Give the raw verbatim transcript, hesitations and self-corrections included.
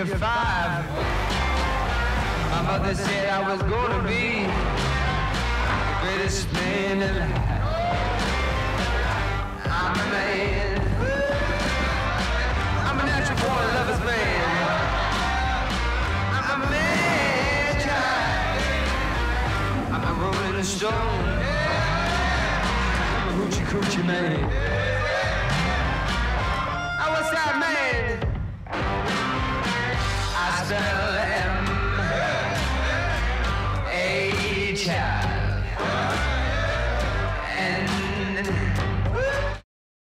of five. My mother said I was gonna be the greatest man alive. I'm a man. I'm a natural born lover's man. I'm a man child. I'm a rolling stone. I'm a hoochie coochie man. I was that man. I spell